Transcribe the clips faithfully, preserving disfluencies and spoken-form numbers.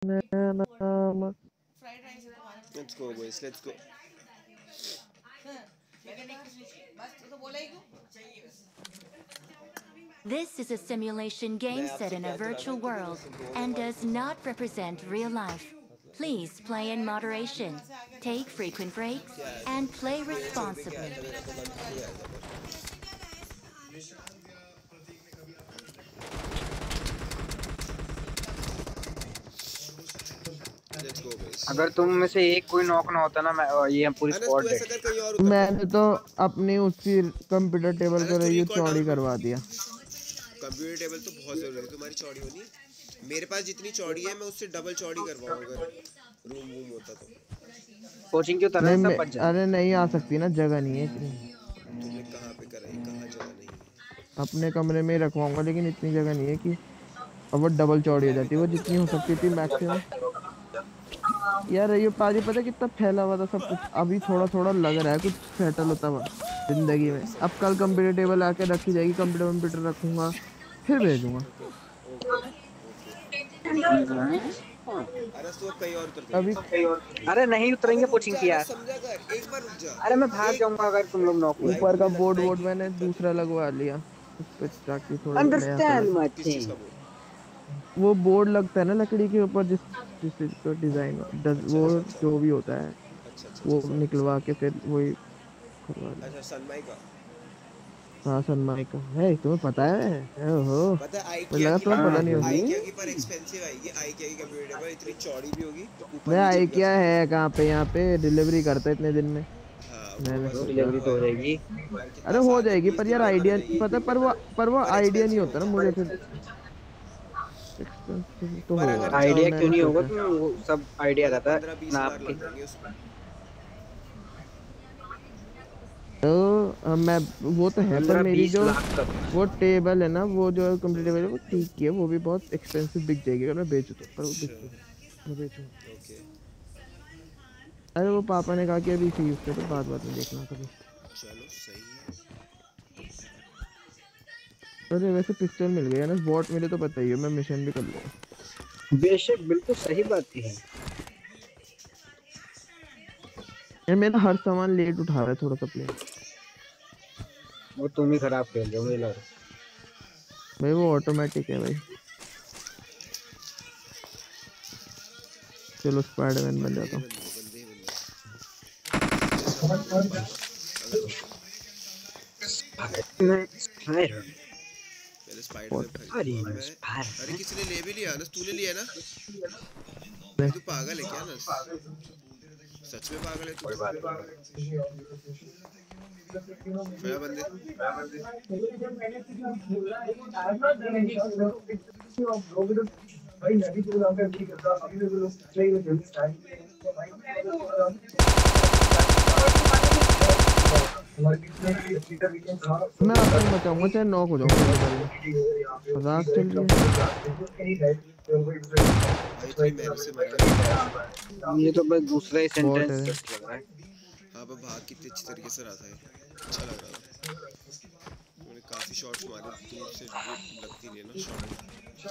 Let's go boys, let's go. This is a simulation game set in a virtual world and does not represent real life. Please play in moderation, take frequent breaks, and play responsibly. Let's go boys. अगर तुम में से एक कोई knock ना होता ना मैं ये हम पूरी स्क्वाड अनस, तू ऐसा कर, कहीं और उतर। मैंने तो अपनी उसी कंप्यूटर टेबल को रही चौड़ी करवा दिया। कंप्यूटर टेबल तो बहुत जरूरी है तुम्हारी चौड़ी होनी। मेरे पास जितनी चौड़ी है मैं उससे डबल चौड़ी करवाऊं अगर रूम वूम होता तो। कोचिंग क्यों तरह सब बच जाए। अरे नहीं आ सकती ना, जगह नहीं है इतनी। तुमने कहाँ पे करा है, कहाँ जगह नहीं है। अपने कमरे में रखवाऊंगा लेकिन इतनी जगह नहीं है कि अब वो डबल चौड़ी हो जाती है, वो जितनी हो सकती थी मैक्सिमम। यार ये पाजी पता कितना फैला हुआ था सब कुछ, अभी थोड़ा थोड़ा लग रहा है कुछ सेटल होता हुआ जिंदगी में। अब कल कंप्यूटर टेबल आके रखी जाएगी, कंप्यूटर कंप्यूटर रखूंगा फिर भेजूंगा। अरे तो कहीं और उतर अभी अरे नहीं उतरेंगे कोचिंग की यार, समझा कर, एक बार रुक जा। अरे मैं भाग जाऊंगा अगर तुम लोग नॉक हुए। ऊपर का बोर्ड बोर्ड मैंने दूसरा लगवा लिया उस पे ताकि थोड़ा अंडरस्टैंड माय थिंग। वो बोर्ड लगता है ना लकड़ी के ऊपर जिस जिस का डिजाइन वो जो भी होता है वो निकलवा के फिर वही करवा लिया। अच्छा सनमाई का। हाँ सनमाई का है, तुम्हें पता है? ओहो पता है मुझे लगा तुम्हें पता नहीं होगी। आईकिया की पर एक्सपेंसिव आएगी, आईकिया की कंप्यूटर टेबल इतनी चौड़ी भी होगी। मैं आईकिया है कहाँ पे, यहाँ पे डिलीवरी करता है इतने दिन में। मैंने डिलीवरी तो हो जाएगी। अरे हो जाएगी पर यार आइडिया पता है, पर वो पर वो आइडिया नहीं होता ना मुझे फिर। तो आइडिया क्यों नहीं होगा, तुम सब आइडिया रहता है नाप के। तो मैं वो तो है पर मेरी जो वो टेबल है ना, वो जो कंप्यूटर टेबल है वो ठीक ही है, वो भी बहुत एक्सपेंसिव बिक जाएगी अगर मैं बेचूं तो, पर वो बिक बेचूं। अरे वो पापा ने कहा कि अभी इसी यूज करो, बाद बाद में देखना कभी। चलो सही है। अरे वैसे पिस्टल मिल गया ना, बॉट मिले तो बताइए, मैं मिशन भी कर लूंगा। बेशक बिल्कुल सही बात है। यार मेरा हर सामान लेट उठा रहा है थोड़ा सा प्लेन। वो तुम ही खराब खेल रहे हो मुझे लग रहा है। भाई वो ऑटोमेटिक है भाई। चलो स्पाइडरमैन बन जाता हूँ। स्पाइडर पहले स्पाइडर अरे किसी ने ले भी लिया ना, तूने लिया ना? तू पागल है क्या ना? सच में पागल है तू? मेरा बंदे भाई नहीं तो हम भी करता अभी भी लोग ट्रेन में जल्दी स्टार्ट मैं आपको बचाऊंगा चाहे नॉक हो जाऊंगा। रात चल रही है ये तो बस दूसरा ही सेंटेंस लग रहा है। हाँ पर भाग कितने अच्छी तरीके से रहा था, अच्छा लग रहा था। मैंने काफी शॉट्स मारे, दूर से लगती नहीं है ना शॉट।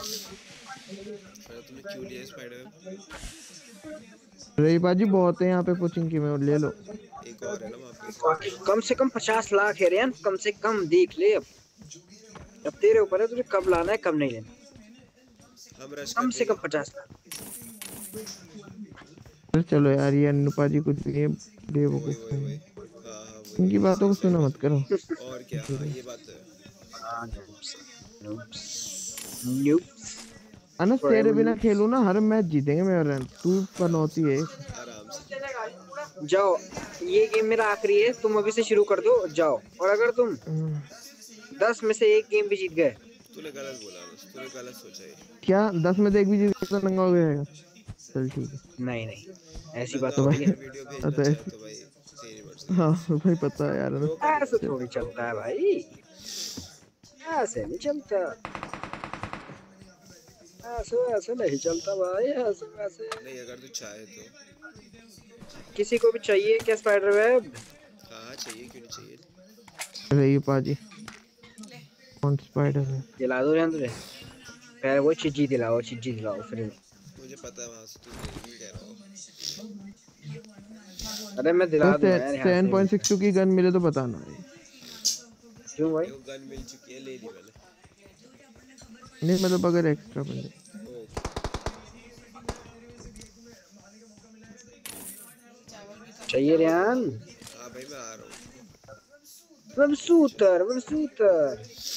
फिर तुमने क्यों लिया स्पाइडर? रही बाजी बहुत है यहाँ पे कोचिंग की, में ले लो। एक और है ना वहाँ पे। कम से कम पचास लाख है रेन, कम से कम देख ले। अब अब तेरे ऊपर है तुझे कब लाना है कब नहीं लेना। हम रश कम से कम पचास लाख। चलो यार ये अन्नूपा जी कुछ भी बेवकूफ है, इनकी बातों को सुना मत करो। और क्या ये बात है। अनस तेरे बिना खेलूं ना हर मैच जीतेंगे मेरा, तू पनौती है। आराम से जाओ ये गेम मेरा आखिरी है, तुम अभी से शुरू कर दो जाओ। और अगर तुम दस में से एक गेम भी जीत गए। तूने गलत बोला, तूने गलत सोचा है। क्या दस में से एक भी जीत गया तो नंगा हो जाएगा? चल ठीक है। नहीं नहीं ऐसी बात तो भाई वीडियो भेजना चाहे तो भाई तेरी मर्जी। हाँ भाई पता है यार, ऐसे थोड़ी चलता है भाई, ऐसे नहीं चलता, ऐसे ऐसे नहीं चलता भाई, ऐसे ऐसे नहीं। अगर तू चाहे तो किसी को भी चाहिए क्या स्पाइडर वेब? हाँ चाहिए, क्यों नहीं चाहिए। अरे ये पाजी कौन स्पाइडर है? दिला दो यार तुझे, पहले वो चीज़ दिलाओ, चीज़ दिलाओ फिर। मुझे मुझे पता है वहां से तू नहीं कह रहा हूं। अरे मैं दिला दूंगा यार। सेवन पॉइंट सिक्स टू की गन मिले तो बताना। क्यों भाई? वो गन मिल चुकी है, ले ली मैंने। नहीं मतलब अगर एक्स्ट्रा बंदे चाहिए रियान। हां भाई मैं आ रहा हूं। वबसूतर वबसूतर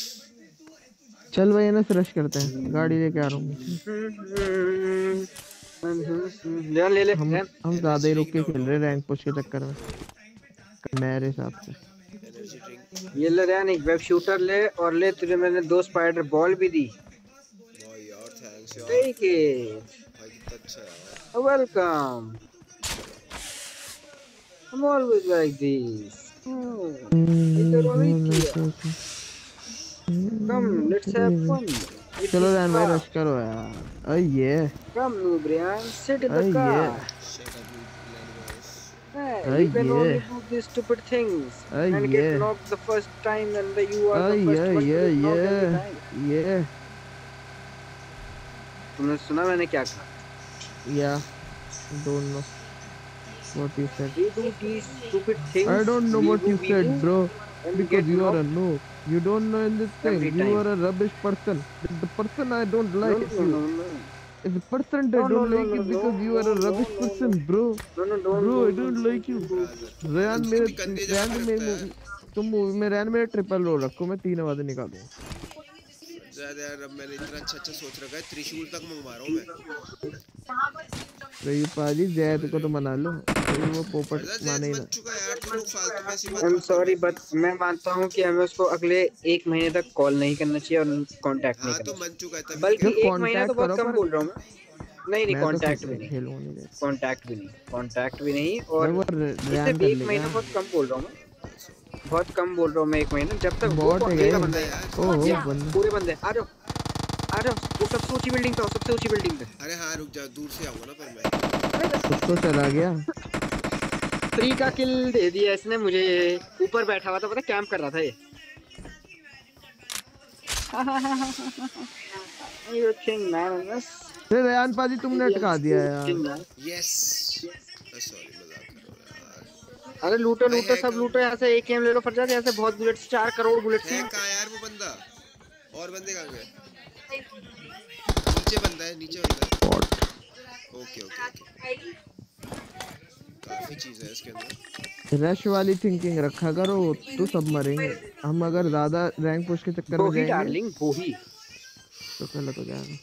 चल भाई ना रश करते हैं, गाड़ी लेके आ रहा हूं। रियान ले ले। हम हम ज्यादा ही रुक के खेल रहे रैंक पुश के चक्कर में मेरे हिसाब से। एनर्जी ड्रिंक ये ले रियान, एक वेब शूटर ले और ले, तुझे मैंने दो स्पाइडर बॉल भी दी। वाह यार थैंक्स यार टेक इट, भाई कितना अच्छा यार। Welcome. I'm always like this. Oh, come, let's have fun. चलो रैन भाई रश करो यार। अय ये Come noob Ryan, sit in the अय car. ये shut up Hey, Ay, you can only yeah. do these stupid things Ay, and get yeah. knocked the first time, and the you are अय the first ये one to ये get knocked every ये time. ये तुमने सुना मैंने क्या कहा? You don't know what you said. We do these stupid things. I don't know we what do, you we said, do, bro. and we Because get you are a knocked noob. You don't know in this thing. every You time. are a rubbish person. The, the person I don't No, like no, is no, you. no, no. It's the person I No, no, don't no, like no, you no, because you are no, a no, rubbish no, person, no. bro. No, no, don't, Bro, I don't, don't don't, like you. don't. रैन तू मेरे भी गंदी जगह रैन पे में रखता है। तुम मूवी में रैन मेरे ट्रिपल रोल रखो, मैं तीन आवाज़ें निकालूंगा। ज्यादा यार अब मैंने इतना अच्छा अच्छा सोच रखा है, त्रिशूल तक मंगवा रहा हूं मैं। रही पाजी जैद को तो मना लो, फिर वो पोपट अरे माने जैद ही मत ना। चुका यार, तू लोग फालतू में ऐसी बात I'm मत sorry, कर but मैं मानता हूँ कि हमें उसको अगले एक महीने तक कॉल नहीं करना चाहिए और कांटेक्ट नहीं हाँ तो करना मन चुका है चाहिए। तभी बल्कि जो एक महीना तो कांटेक्ट बहुत करो कम पर बोल रहा हूँ मैं। नहीं नहीं, मैं तो कांटेक्ट भी खेल नहीं, खेलूंगा नहीं। कांटेक्ट भी नहीं, कांटेक्ट भी नहीं। भाई और वो इससे रैन कर एक लेगा। महीना बहुत कम बोल रहा हूँ मैं, बहुत कम बोल रहा हूँ मैं। एक महीना जब तक वो बॉट है अकेला ये। बंदा है। ओहो ये बंदा पूरे बंदे आ जाओ आ जाओ, वो सबसे ऊंची बिल्डिंग पे, सबसे ऊंची बिल्डिंग पे। अरे हाँ रुक जा, दूर से आऊंगा ना पर मैं। खुद तो चला गया। फ्री का किल दे दिया इसने मुझे। ऊपर बैठा हुआ था, पता कैंप कर रहा था ये। You king man, yes. अरे रैन पाजी तुमने अटका दिया यार। यस सॉरी मजाक कर रहा हूं यार। अरे लूटो भाई लूटो है सब कहाँ? लूटो, यहाँ से एकेएम ले लो फट जाते, यहाँ से बहुत बुलेट्स, चार करोड़ बुलेट्स है हैं। कहाँ यार वो बंदा? और बंदे कहाँ गए? नीचे बंदा है, नीचे बंदा है। ओके ओके ओके, काफी चीज है इसके अंदर। रश वाली थिंकिंग रखा करो तो सब मरेंगे। हम अगर ज्यादा रैंक पुश के चक्कर में वो ही जाएंगे डार्लिंग, वो ही। तो गलत हो जाएगा।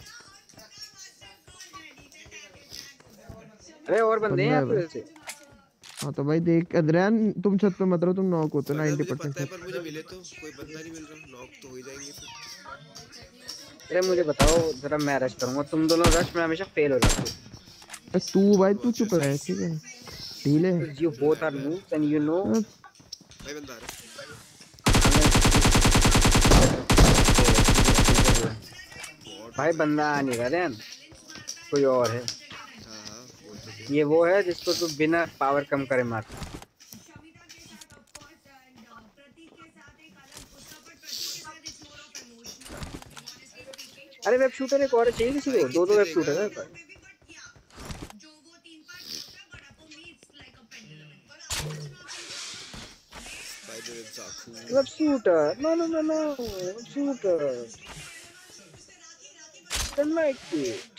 अरे और बंदे हैं यहाँ बंदा है पे से। हाँ तो भाई देख अदरैन तुम छत पे मत रहो, तुम नॉक हो तो पता है, नाइंटी मुझे परसेंट पता है पर मुझे मिले तो कोई बंदा नहीं मिल रहा, नॉक तो हो ही जाएंगे फिर। अरे मुझे बताओ जरा, मैं रश करूंगा, तुम दोनों रश में हमेशा फेल हो जाते हो। तू भाई तू चुप रह, ठीक है ढीले। You both are noobs and you know। भाई बंदा आ रहा है। भाई बंदा आ नहीं रहा रैन, कोई और है। हाँ हाँ बोल तो दे। ये वो है जिसको तू बिना पावर कम करे मारता। अरे वेब शूटर एक और चाहिए किसी को, दो दो वेब शूटर है। Web shooter, no no no no, web shooter don't like it।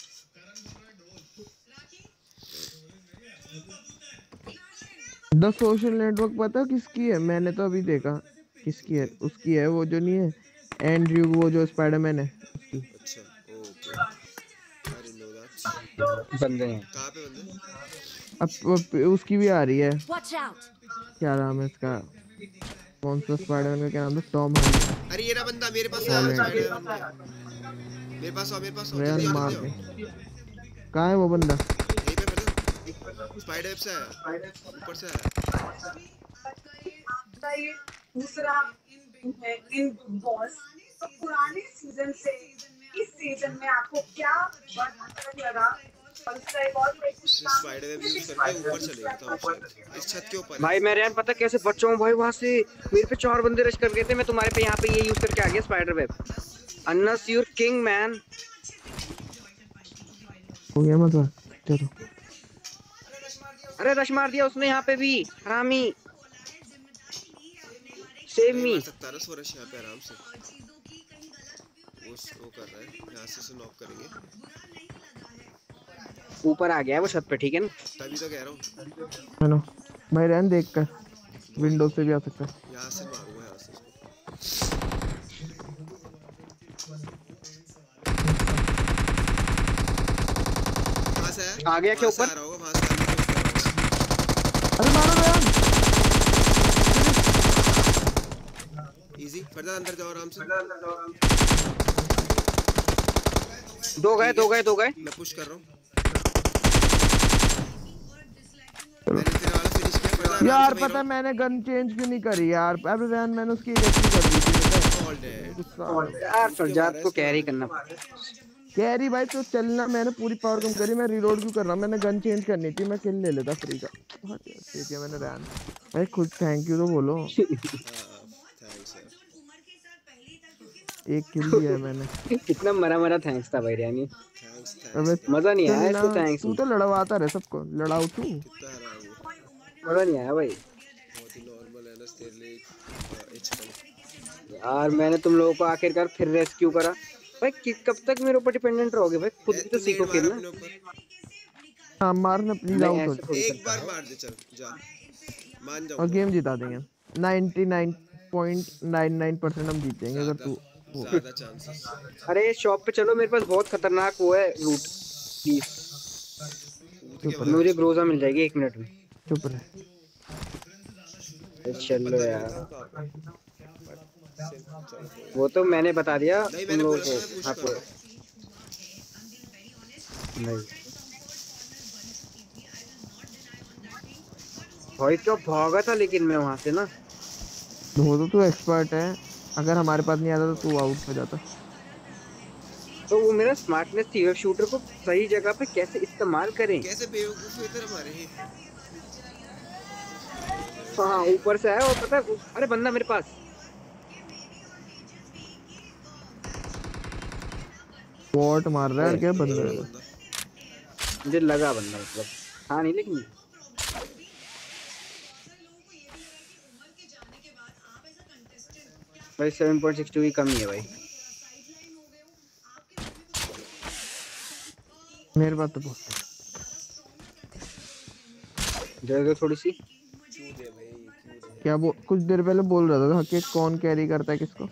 The social network पता है किसकी है? मैंने तो अभी देखा किसकी है। उसकी है वो जो नहीं है एंड्रयू, वो जो स्पाइडरमैन है उसकी। अच्छा okay, I didn't know that. बंदे हैं कहाँ पे बंदे? अब, अब उसकी भी आ रही है। Watch out! क्या नाम है इसका? कौन सा स्पाइडरमैन का क्या नाम था? Tom Hardy. अरे ये रहा बंदा मेरे पास आया, स्पाइडरमैन के। मेरे पास आओ, मेरे पास आओ, रैन जल्दी आओ, मार जल्दी के। आओ। कहाँ है वो बंदा? यहीं पे बैठो। स्पाइडर वेब से आया, ऊपर से आया। दूसरा है इन बॉस। तो पुराने सीजन से इस सीजन में आपको क्या अच्छा लगा? स्पाइडर वेब यूज करके ऊपर चले गया था वो, इस छत के ऊपर। भाई मैं रैन पता कैसे बचा हूँ भाई वहाँ से। मेरे पे चार बंदे रश कर गए थे, मैं तुम्हारे पे यहाँ पे ये यूज करके आ गया spider web. Annas your king man. हो गया मतलब चलो। अरे रश मार दिया उसने यहाँ पे भी हरामी। सेव नहीं मी। मार सकता ना सोरश यहाँ पे आराम से। वो वो कर रहा है यहाँ से से नॉक करेंगे। ऊपर आ गया है वो छत पे, ठीक है ना? तभी तो कह रहा हूँ। है ना भाई, रहन देख कर विंडो से भी आ सकता है। यहाँ से मारूंगा यहाँ से इसको। कहाँ से है? आ गया क्या वहाँ से ऊपर? आ रहा होगा, वहाँ से आने की कोशिश कर रहा होगा। अरे मारो रहन। इजी फरदान अंदर जाओ आराम से। दो गए दो गए दो गए। मैं पुश कर रहा हूँ। मैंने तेरा वाला फिनिश किया फरदान। यार पता है मैंने गन चेंज क्यों नहीं करी यार? अरे रहन मैंने उसकी इलेक्ट्रिक कर दी थी पता है। गुस्सा यार फरजाद को कैरी करना। कैरी भाई तो चलना, मैंने पूरी पावर कम करी, मैं रीलोड क्यों कर रहा? मैंने गन चेंज करनी थी, मैं किल ले लेता फ्री का। ठीक है मैंने रहन भाई खुद थैंक यू तो बोलो। एक किल दिया है मैंने। कितना मरा मरा थैंक्स था भाई यानी। अबे मजा नहीं आया इसको थैंक्स। तू तो लड़वाता रहे सबको, लड़ाऊ तू। कितना हरा है वो। मजा नहीं आया भाई। बहुत ही नॉर्मल है ना तेरे लिए एच कम। यार मैंने तुम लोगों को आखिरकार फिर रेस्क्यू करा भाई। कि- कब तक मेरे ऊपर डिपेंडेंट रहोगे भाई? खुद भी तो सीखो खेलना। हां मारना प्लीज आउट हो। एक बार मार दे चल जा मान जाऊंगा और गेम जिता देंगे। निन्यानवे पॉइंट नाइन नाइन परसेंट हम जीत जाएंगे अगर तू। ज्यादा चांसेस। अरे शॉप पे चलो, मेरे पास बहुत खतरनाक वो है रूट। प्लीज मुझे ग्रोजा मिल जाएगी एक मिनट में। चुप रह। चलो यार वो तो मैंने बता दिया तुम लोगों को। आपको नहीं भाई क्या भागा था लेकिन मैं वहां से ना। वो तो तू एक्सपर्ट है, अगर हमारे पास नहीं आता तो तू आउट हो जाता। तो वो मेरा स्मार्टनेस थी वेब शूटर को सही जगह पे कैसे इस्तेमाल करें। कैसे बेवकूफ है तेरे हमारे ही। हाँ ऊपर से आया और पता है अरे बंदा मेरे पास। बॉट मार रहा है क्या बंदा? मुझे लगा बंदा मतलब हाँ नहीं लेकिन भाई सेवन पॉइंट सिक्स टू की कमी है भाई। मेरे बात तो बहुत जगह थोड़ी सी क्या वो कुछ देर पहले बोल रहा था कि कौन कैरी करता है किसको।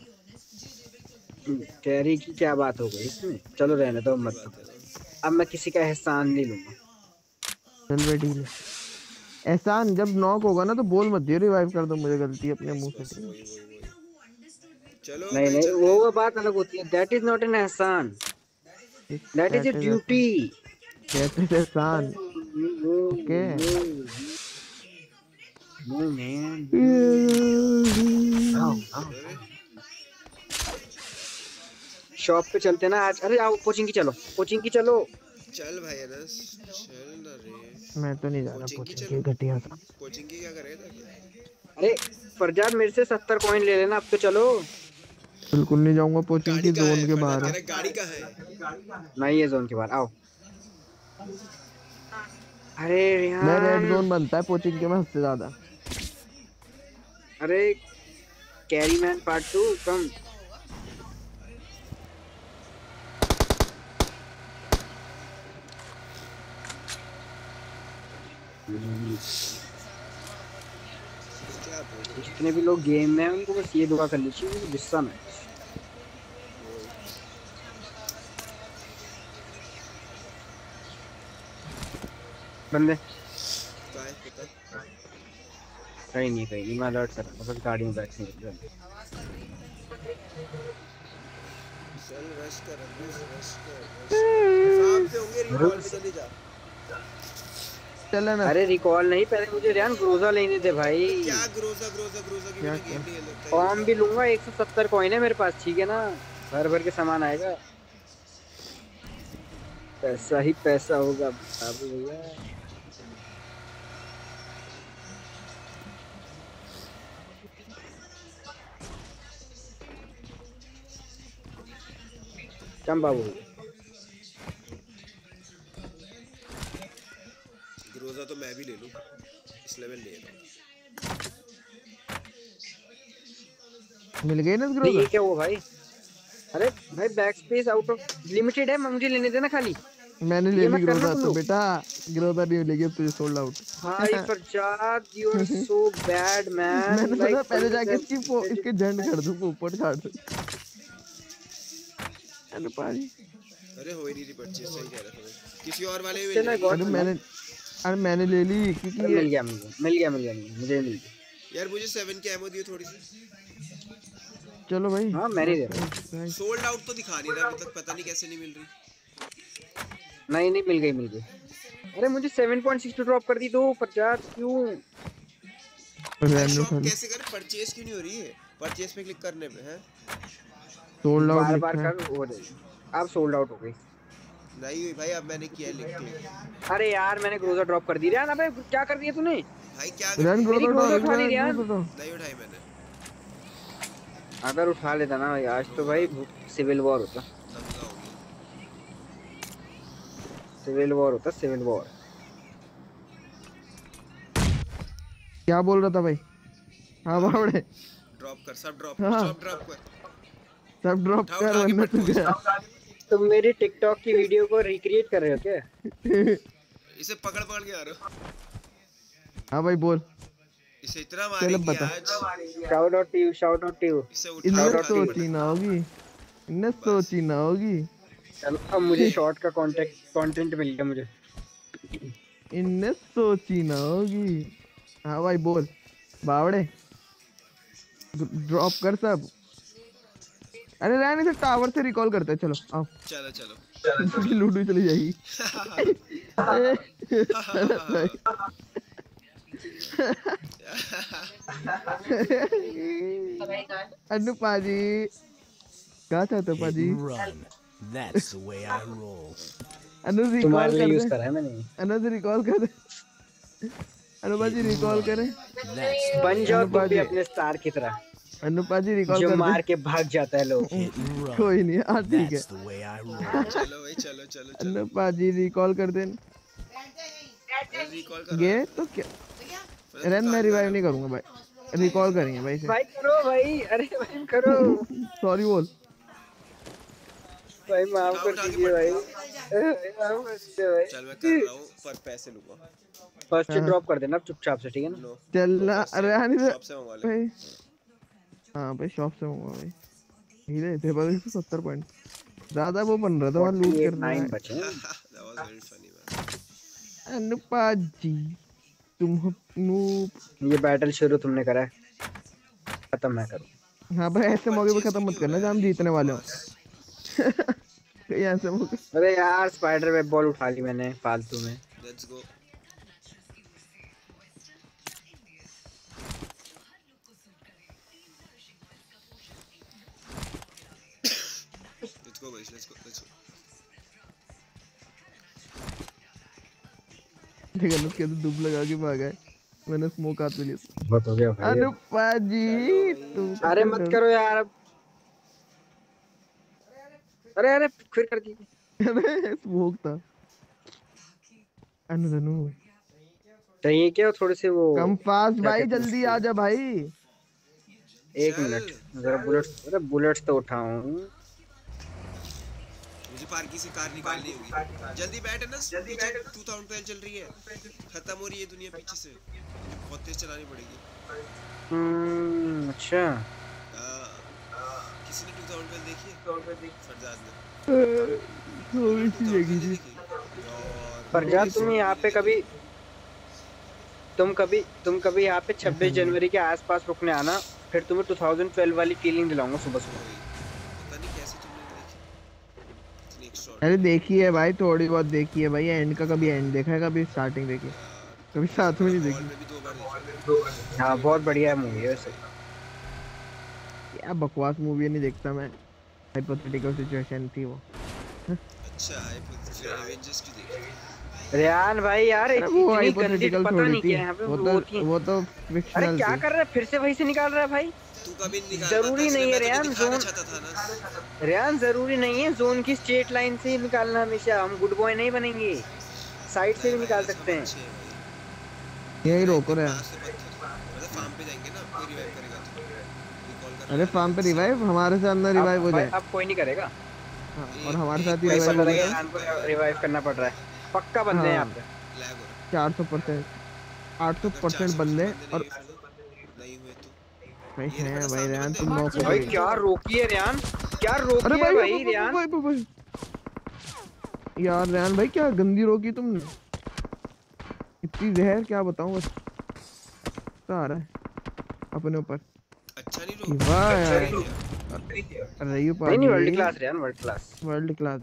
कैरी की क्या बात हो गई इसमें? चलो रहने दो मत। अब मैं किसी का एहसान नहीं लूंगा। चल बेटी एहसान जब नॉक होगा ना तो बोल मत दियो रिवाइव कर दो मुझे, गलती अपने मुंह से। चलो नहीं नहीं वो वो बात अलग होती है। दैट इज नॉट एन एहसान, that is a duty. That is एहसान। Okay no man. शॉप पे चलते ना आज। अरे आओ कोचिंग की चलो, कोचिंग की चलो। चल भाई अनस चल ना रे। मैं तो नहीं जा रहा कोचिंग की घटिया सा। कोचिंग की क्या करेगा? अरे फरजाद मेरे से सत्तर कॉइन ले लेना अब तो चलो। बिल्कुल नहीं जाऊंगा कोचिंग की, जोन के बाहर है। गाड़ी कहाँ है? नहीं ये जोन के बाहर आओ। अरे यार मैं रेड जोन बनता है कोचिंग के में सबसे ज्यादा। अरे carry man part two come. जितने भी लोग गेम में हैं उनको बस ये दुआ कर लीजिए गुस्सा में। बंदे कहीं नहीं कहीं नहीं मैं अलर्ट कर रहा हूँ बस गाड़ी में बैठने के लिए। चल रश कर रश रश कर साहब से होंगे रिकॉल में चली जा। चल ना। अरे रिकॉल नहीं पहले मुझे रियान ग्रोजा लेने दे भाई। क्या ग्रोजा ग्रोजा ग्रोजा की मैंने गेम नहीं खेलता। फॉर्म भी लूंगा एक सौ सत्तर कॉइन है मेरे पास ठीक है ना। भर भर के सामान आएगा। पैसा ही पैसा होगा बाबू भैया। कम बाबू ग्रोजा तो मैं भी ले लूं, इस लेवल ले रहा हूं। मिल गई ना ग्रोजा? ये क्या हुआ भाई? अरे भाई back space out of limited है, मुझे लेने देना खाली। मैंने ले ली ग्रोजा तो बेटा, ग्रोजा नहीं मिलेगी तुझे, सोल्ड आउट। भाई Farzad you are so bad man. मैंने सोचा पहले जाके इसकी इसके झंड कर दूं, पोपट काट दूं। अरे पाजी, अरे हो ही नहीं रही परचेज, सही कह रहा था। किसी और वाले में अरे मैंने अरे मैंने ले ली क्योंकि मिल गया मुझे मिल गया मिल गया मुझे मिल गया यार। मुझे सेवन की एमो दियो थोड़ी सी। चलो भाई। हां मैं नहीं दे रहा। सोल्ड आउट तो दिखा नहीं रहा अभी तक, पता नहीं कैसे नहीं मिल रही। नहीं नहीं मिल गई मिल गई। अरे मुझे सेवन पॉइंट सिक्स ड्रॉप कर दी तो फरजाद क्यों? शॉप कैसे कर? परचेज क्यों नहीं हो रही है? परचेज पे क्लिक करने पे है सोल्ड आउट बार बार कर हो रही। अब सोल्ड आउट हो गई। नहीं हुई भाई, अब मैंने किया लिख के। अरे यार मैंने ग्रोजा ड्रॉप कर दी यार। अबे क्या कर दिया तूने भाई? क्या रन ग्रोजा उठा ली यार? नहीं उठाई मैंने। अगर उठा लेता ना आज तो भाई सिविल वॉर होता। सिविल वॉर होता सिविल वॉर। क्या बोल रहा था भाई? हाँ बावड़े ड्रॉप कर, सब ड्रॉप कर, सब ड्रॉप कर, सब ड्रॉप कर वरना तू गया। तुम मेरी टिकटॉक की वीडियो को रिक्रिएट कर रहे हो क्या? इसे पकड़ पकड़ के आ रहे हो? हाँ भाई बोल। इसे इतना मारेंगे आज। Shout out to you, shout out to you. इसे उठा इन्हें सोची ना होगी, इन्हें सोची ना होगी। चलो अब मुझे शॉर्ट का कांटेक्ट कंटेंट मिल गया मुझे। इन्हें सोची ना होगी। हाँ भाई बोल बावड़े, ड्रॉप कर सब। अरे रहने से टावर से रिकॉल करते हैं। चलो आओ चलो चलो लूडो चली जाएगी। अनु पाजी क्या चाहते पाजी? That's the way I roll. अनु रिकॉल तुम्हारे लिए यूज कर करा है मैंने। अनु से रिकॉल कर दे। अनु पाजी रिकॉल करे। बन जाओ तुम भी अपने स्टार की तरह। अनु पाजी रिकॉल कर जो दे। मार के भाग जाता है लोग। कोई नहीं, हाँ ठीक है। That's the way I roll. चलो भाई चलो चलो चलो। अनु पाजी रिकॉल कर दे। रिकॉल कर ये तो क्या रन मैं रिवाइव नहीं करूंगा भाई, रिकॉल करेंगे भाई से। भाई करो भाई, अरे भाई करो। सॉरी बोल भाई माफ कर दीजिए भाई, माफ कर दीजिए भाई। चल मैं कर रहा हूं पर पैसे लूंगा। फर्स्ट ड्रॉप कर देना चुपचाप से, ठीक है ना? चल ना। अरे आने दे शॉप से मंगवा ले भाई। हां भाई शॉप से मंगवा भाई। हीरे थे पर एक सौ सत्तर पॉइंट ज्यादा वो बन रहा था, वहां लूट करना है। बचे That was very funny man. अनुपाजी तुम नूप। ये बैटल शुरू तुमने करा है, खत्म मैं करूं। हां भाई ऐसे मौके पे खत्म मत करना जब हम जीतने वाले हो। कहीं ऐसे मौके। अरे यार स्पाइडर वेब बॉल उठा ली मैंने फालतू में। Let's go. Let's go guys, let's go, let's go. देखा ना उसके धूप लगा के भागा है, मैंने स्मोक हाथ में लिया। बहुत हो गया भाई। अनुपाजी तू। अरे मत करो यार अब। अरे अरे फिर कर दी। अरे स्मोक था। अनु अनु चाहिए क्या थोड़े से वो कम फास्ट भाई, जल्दी आ जा भाई। एक मिनट जरा बुलेट्स, अरे बुलेट्स तो उठाऊं। मुझे पार्की से कार निकालनी होगी। जल्दी बैठ ना, जल्दी बैठ। दो हज़ार बारह चल रही है, खत्म हो रही है दुनिया पीछे से, बहुत तेज चलानी पड़ेगी। हम्म अच्छा हां किसी ने दो हज़ार बारह देखी है? फरजाद ने थोड़ी सी देखी थी। फरजाद तुम यहाँ पे कभी तुम कभी तुम कभी यहाँ पे छब्बीस जनवरी के आसपास रुकने आना, फिर तुम्हें दो हज़ार बारह वाली फीलिंग दिलाऊंगा सुबह सुबह। पता नहीं कैसे तुमने देखी इतनी एक्स्ट्रा। अरे देखी है भाई, थोड़ी बहुत देखी है भाई। एंड का कभी एंड देखा है, कभी स्टार्टिंग देखी, कभी साथ में नहीं देखी। मैं भी दो बार देखी। हाँ बहुत बढ़िया मूवी है वैसे। क्या बकवास मूवी नहीं देखता मैं, हाइपोथेटिकल सिचुएशन थी वो। अच्छा हाइपोथेटिकल एवेंजर्स की देखी। रेहान भाई यार अरे वो इतनी गंदी हाइपोथेटिकल पता थोड़ी नहीं थी, क्या यहाँ पे वो वो तो थी। वो तो अरे फिक्शनल क्या थी। कर रहा है, फिर से वही से निकाल रहा है भाई। तू कभी निकाल जरूरी नहीं है रेहान, जोन चाहता था ना। रेहान जरूरी नहीं है जोन की स्ट्रेट लाइन से ही निकालना हमेशा। हम गुड बॉय नहीं बनेंगे, साइड से भी निकाल सकते हैं। यही रोको रहे पास से पत्थर मतलब फार्म पे जाएंगे ना, कोई रिवाइव करेगा तो रिकॉल कर। अरे फार्म पे रिवाइव हमारे साथ ना रिवाइव हो जाए। अब कोई नहीं करेगा। हाँ, और हमारे साथ ही पैसा रिवाइव हो लगा जाए के रिवाइव करना पड़ रहा है। पक्का बंदे हैं यहाँ पे लैग हो रहा चार सौ परसेंट आठ सौ है। परसेंट बंदे और नहीं हुए तो भाई ये है पता भाई सामने रेयान बंदे। तुम नॉक हो भाई गए। क्या रोकी है रेयान, क्या रोकी अरे है भाई भाई भाई रेयान। भाई भाई भाई यार रेयान भाई क्या गंदी रोकी तुमने, इतनी जहर क्या बताऊं बस आ रहा है अपने ऊपर। अच्छा नहीं रोक वाह यार नहीं रही नहीं world class Rayan, world class world class.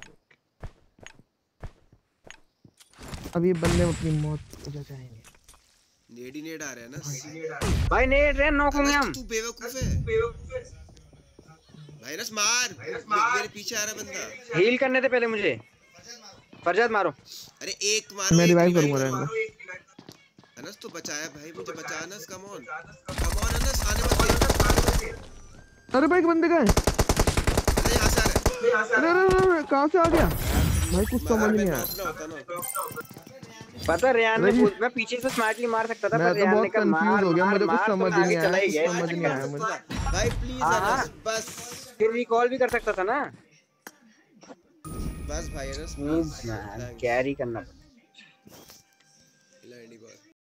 अब ये बंदे अपनी मौत को बचाएंगे। नेड ही नेड आ रहा है ना भाई नेट रेयान नॉक होंगे हम। तू बेवकूफ है भाई। नस मार मेरे पीछे आ रहा बंदा। हील करने दे पहले मुझे। फरजाद मारो। अरे एक मारो, मैं एक रिवाइव रिवाइव करूंगा करो। रेयान अनस तो बचाया भाई मुझे, बचा Anas. Come on come on Anas, आने मत दे। अरे भाई बंदे का है। अरे यहाँ से आ रहा है। अरे अरे अरे कहाँ से आ गया भाई कुछ समझ नहीं आया। होता ना पता रेयान ने नहीं। पूछ- मैं पीछे से स्मार्टली मार सकता था मैं पर तो रेयान बहुत ने कहा कंफ्यूज मार हो गया, मार मुझे कुछ मार तो समझ मैं ही नहीं आगे चला आया ही कुछ गया। समझ नहीं आया मुझे। भाई प्लीज हाँ, अनस बस फिर रिकॉल भी कर सकता था ना। बस भाई अनस कैरी करना लैंडी बॉय।